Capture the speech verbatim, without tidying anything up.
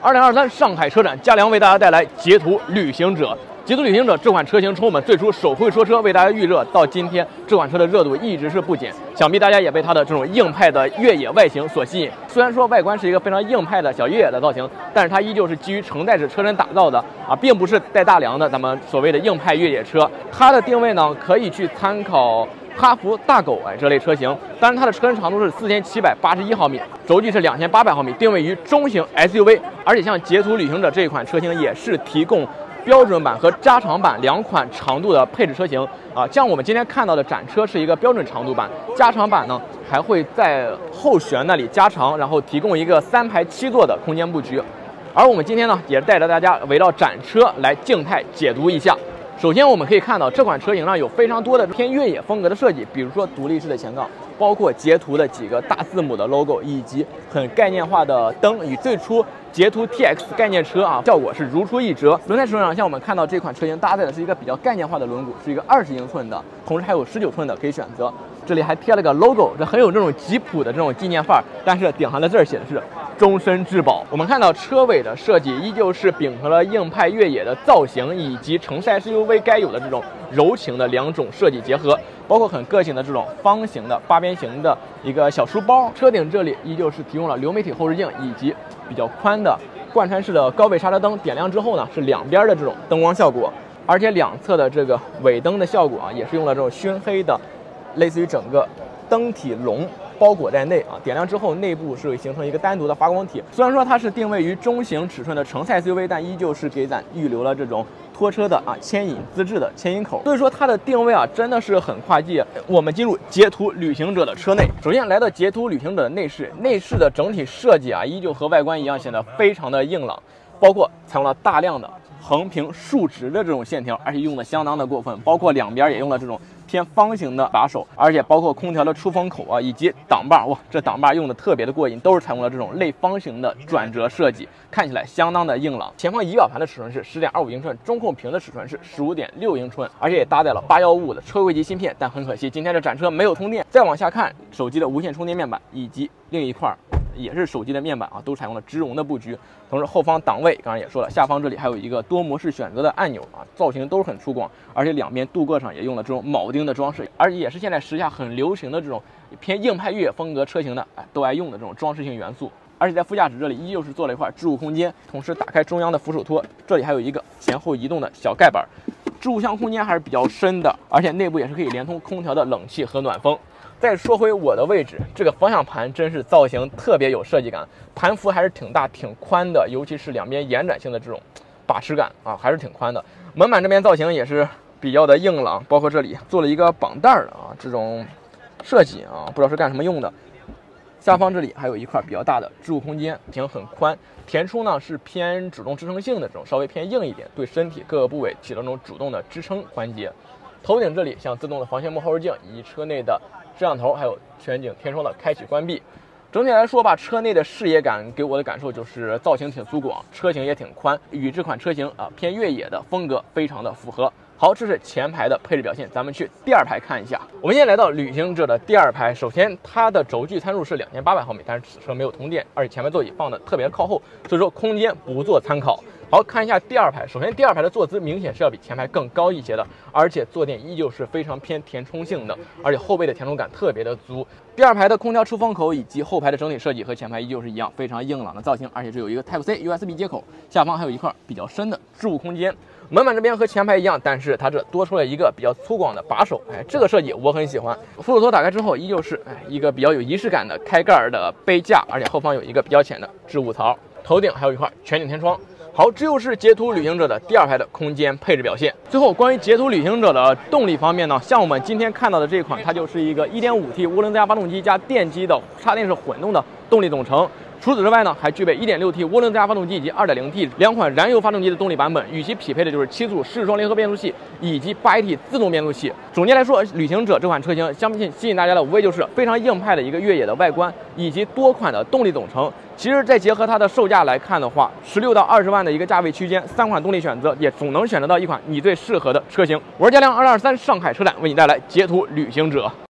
二零二三上海车展，嘉良为大家带来捷途旅行者。捷途旅行者这款车型从我们最初手绘说车为大家预热，到今天这款车的热度一直是不减。想必大家也被它的这种硬派的越野外形所吸引。虽然说外观是一个非常硬派的小越野的造型，但是它依旧是基于承载式车身打造的啊，并不是带大梁的咱们所谓的硬派越野车。它的定位呢，可以去参考哈弗大狗哎这类车型，当然它的车身长度是四千七百八十一毫米，轴距是两千八百毫米，定位于中型 S U V。而且像捷途旅行者这一款车型也是提供标准版和加长版两款长度的配置车型啊，像我们今天看到的展车是一个标准长度版，加长版呢还会在后悬那里加长，然后提供一个三排七座的空间布局。而我们今天呢，也是带着大家围绕展车来静态解读一下。首先我们可以看到这款车型上有非常多的偏越野风格的设计，比如说独立式的前杠，包括捷途的几个大字母的 logo， 以及很概念化的灯，与最初捷途 T X 概念车啊效果是如出一辙。轮胎尺寸上，像我们看到这款车型搭载的是一个比较概念化的轮毂，是一个二十英寸的，同时还有十九寸的可以选择。这里还贴了个 logo， 这很有这种吉普的这种纪念范儿，但是顶上的字儿写的是终身质保。我们看到车尾的设计依旧是秉承了硬派越野的造型，以及城市 S U V 该有的这种柔情的两种设计结合，包括很个性的这种方形的八边形的一个小书包。车顶这里依旧是提供了流媒体后视镜，以及比较宽的贯穿式的高倍刹车灯，点亮之后呢是两边的这种灯光效果，而且两侧的这个尾灯的效果啊也是用了这种熏黑的，类似于整个灯体笼包裹在内啊，点亮之后内部是会形成一个单独的发光体。虽然说它是定位于中型尺寸的城市 S U V， 但依旧是给咱预留了这种拖车的啊牵引资质的牵引口，所以说它的定位啊真的是很跨界。我们进入捷途旅行者的车内，首先来到捷途旅行者的内饰，内饰的整体设计啊依旧和外观一样，显得非常的硬朗，包括采用了大量的横平竖直的这种线条，而且用的相当的过分，包括两边也用了这种偏方形的把手，而且包括空调的出风口啊，以及挡把，哇，这挡把用的特别的过瘾，都是采用了这种类方形的转折设计，看起来相当的硬朗。前方仪表盘的尺寸是 十点二五英寸，中控屏的尺寸是 十五点六英寸，而且也搭载了八一五的车规级芯片，但很可惜今天这展车没有通电。再往下看，手机的无线充电面板以及另一块也是手机的面板啊，都采用了植绒的布局。同时后方档位刚刚也说了，下方这里还有一个多模式选择的按钮啊，造型都是很粗犷，而且两边镀铬上也用了这种铆钉的装饰，而且也是现在时下很流行的这种偏硬派越野风格车型的哎都爱用的这种装饰性元素。而且在副驾驶这里依旧是做了一块置物空间，同时打开中央的扶手托，这里还有一个前后移动的小盖板，置物箱空间还是比较深的，而且内部也是可以连通空调的冷气和暖风。再说回我的位置，这个方向盘真是造型特别有设计感，盘幅还是挺大挺宽的，尤其是两边延展性的这种把持感啊，还是挺宽的。门板这边造型也是比较的硬朗，包括这里做了一个绑带的啊这种设计啊，不知道是干什么用的。下方这里还有一块比较大的置物空间，挺很宽。填充呢是偏主动支撑性的这种，稍微偏硬一点，对身体各个部位起到那种主动的支撑环节。头顶这里像自动的防眩目后视镜，以及车内的摄像头，还有全景天窗的开启关闭。整体来说吧，车内的视野感给我的感受就是造型挺粗犷，车型也挺宽，与这款车型啊偏越野的风格非常的符合。好，这是前排的配置表现，咱们去第二排看一下。我们现在来到旅行者的第二排，首先它的轴距参数是两千八百毫米，但是此车没有通电，而且前排座椅放的特别靠后，所以说空间不做参考。好，看一下第二排，首先第二排的坐姿明显是要比前排更高一些的，而且坐垫依旧是非常偏填充性的，而且后背的填充感特别的足。第二排的空调出风口以及后排的整体设计和前排依旧是一样，非常硬朗的造型，而且这有一个 Type C U S B 接口，下方还有一块比较深的置物空间。门板这边和前排一样，但是它这多出了一个比较粗犷的把手，哎，这个设计我很喜欢。扶手托打开之后，依旧是哎一个比较有仪式感的开盖的杯架，而且后方有一个比较浅的置物槽，头顶还有一块全景天窗。好，这就是捷途旅行者的第二排的空间配置表现。最后，关于捷途旅行者的动力方面呢，像我们今天看到的这一款，它就是一个 一点五 T 涡轮增压发动机加电机的插电式混动的动力总成。除此之外呢，还具备 一点六 T 涡轮增压发动机以及 二点零 T 两款燃油发动机的动力版本，与其匹配的就是七速湿双联合变速器以及 八 A T 自动变速器。总结来说，旅行者这款车型相信吸引大家的无非就是非常硬派的一个越野的外观以及多款的动力总成。其实再结合它的售价来看的话，十六到二十万的一个价位区间，三款动力选择也总能选择到一款你最适合的车型。我是嘉良，二零二三上海车展为你带来捷途旅行者。